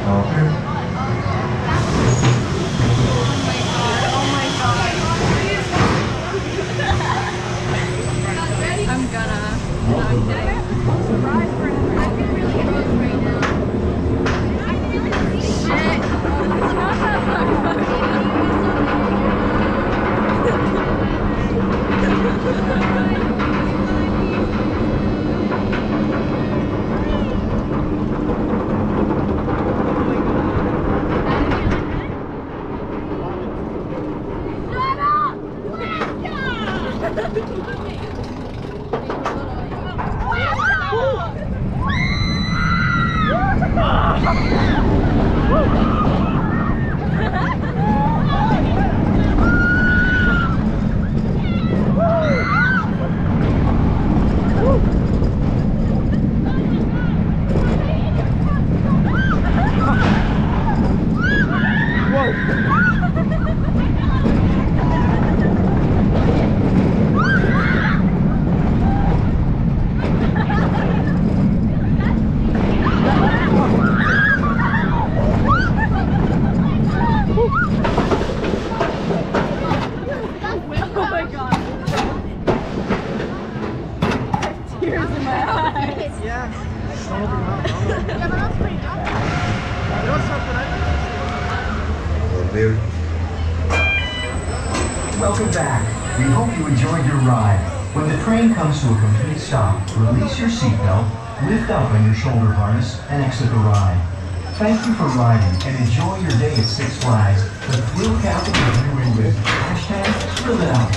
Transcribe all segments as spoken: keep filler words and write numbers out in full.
I'm gonna. I'm gonna. I feel really close right now. Shit. It's not that Welcome back. We hope you enjoyed your ride. When the train comes to a complete stop, release your seatbelt, lift up on your shoulder harness, and exit the ride. Thank you for riding and enjoy your day at Six Flags. The thrill capital of New England. Hashtag thrill it out.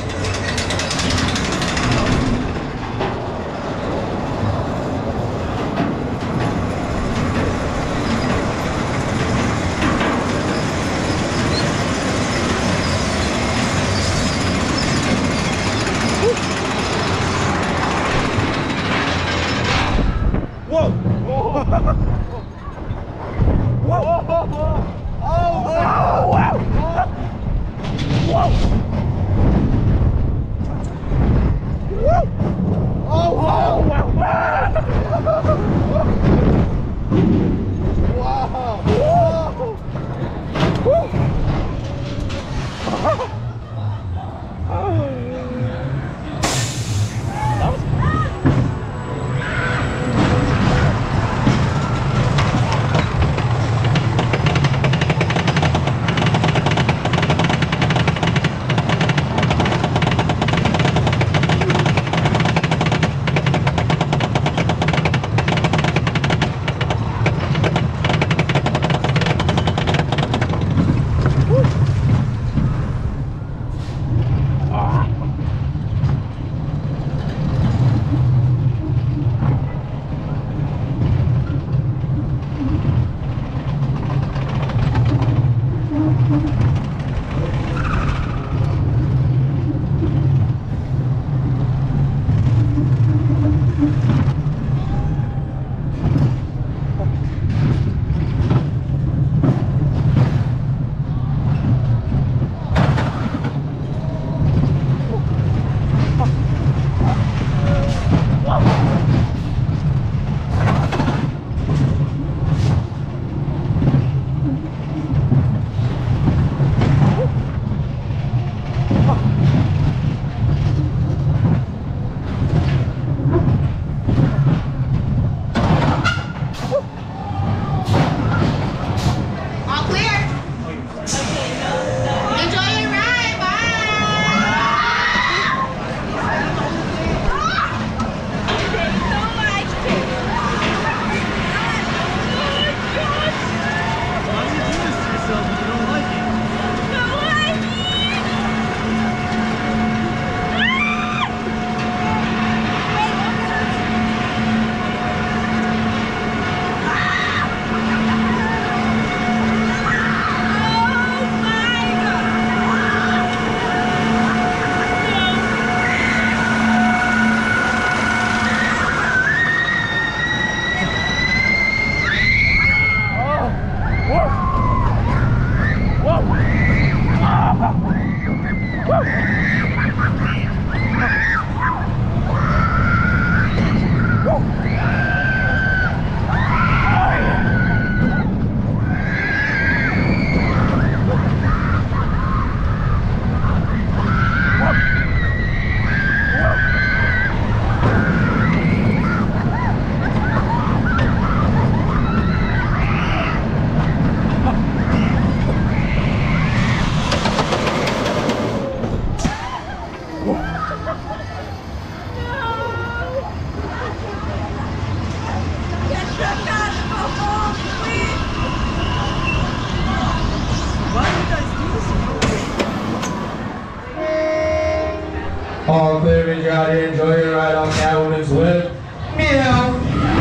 out here, enjoy your ride on Catwoman's whip. Meow.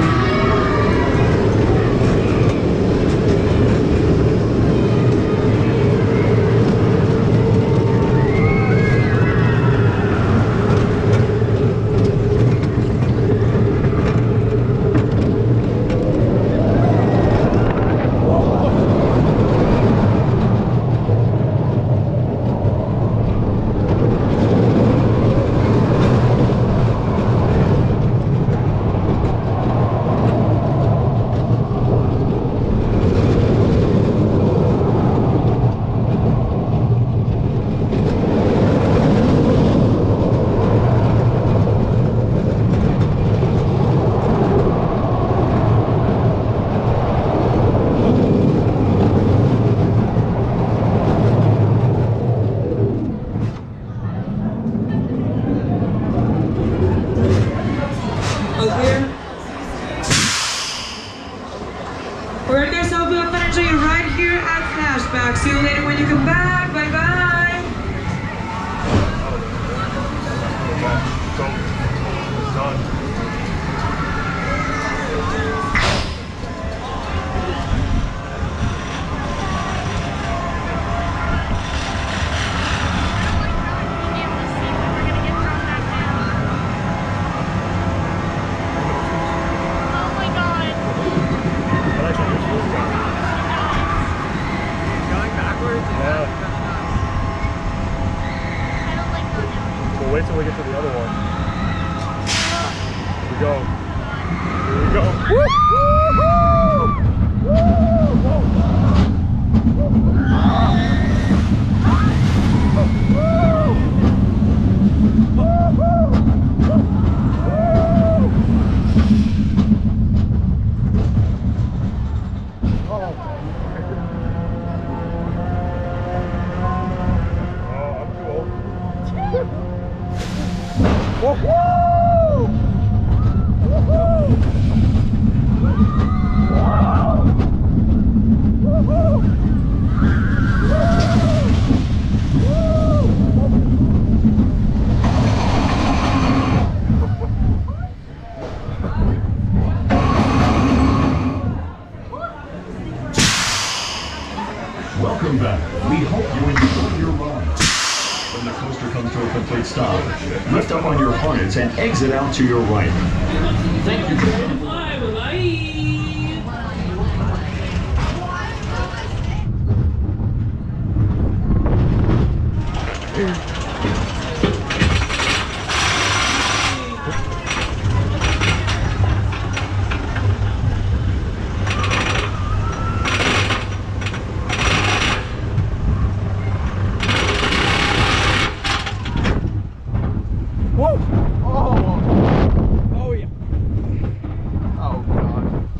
We're gonna get ourselves up and enjoy you right here at Flashback. See you later when you come back. Bye bye. Done. Wait till we get to the other one. Here we go. Here we go. Woo! Welcome back. We hope you enjoyed your ride. When the coaster comes to a complete stop, lift up on your harness and exit out to your right. Thank you. Oh yeah. Oh god.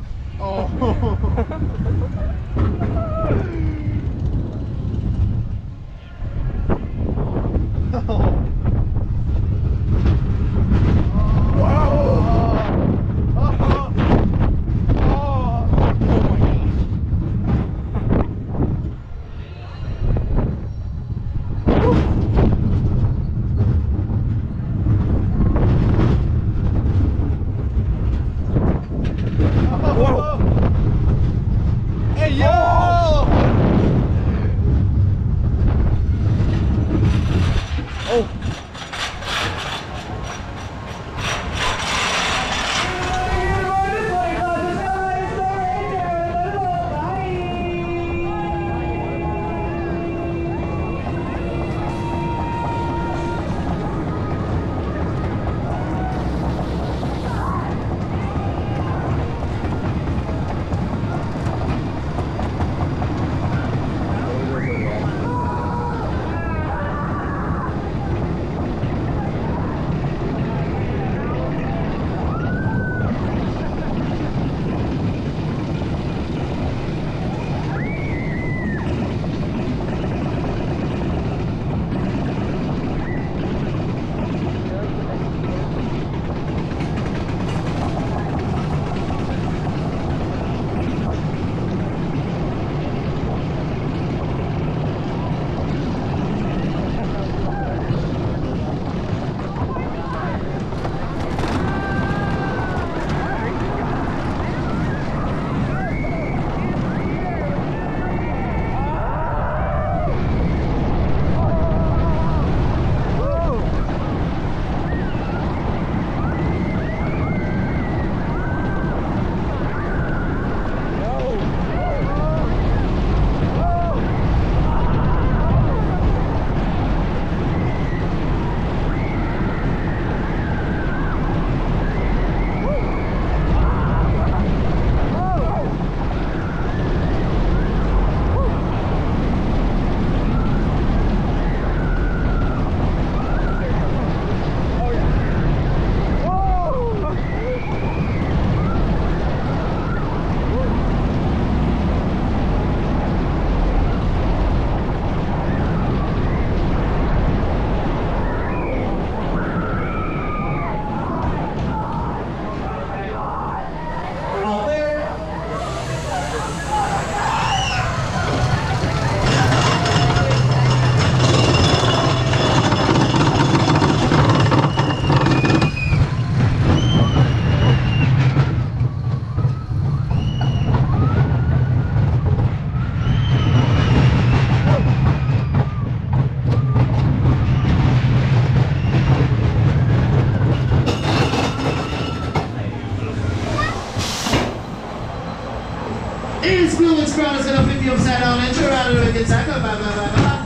Influence crowd is gonna flip you upside down and turn around and make it cycle. Bye, bye, bye, bye.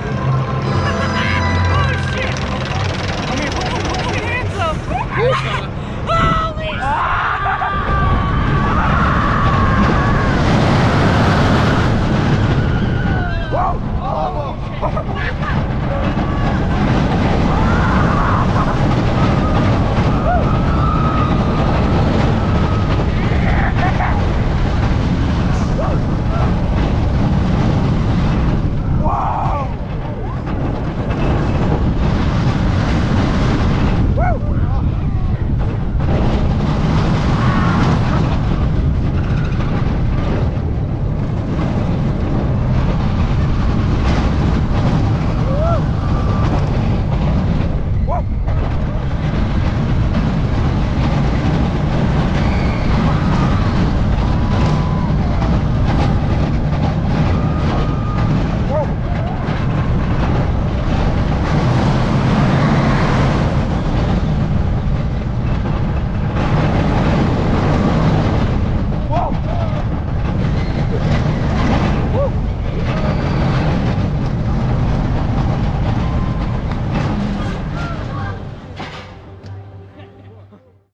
Hey, fella.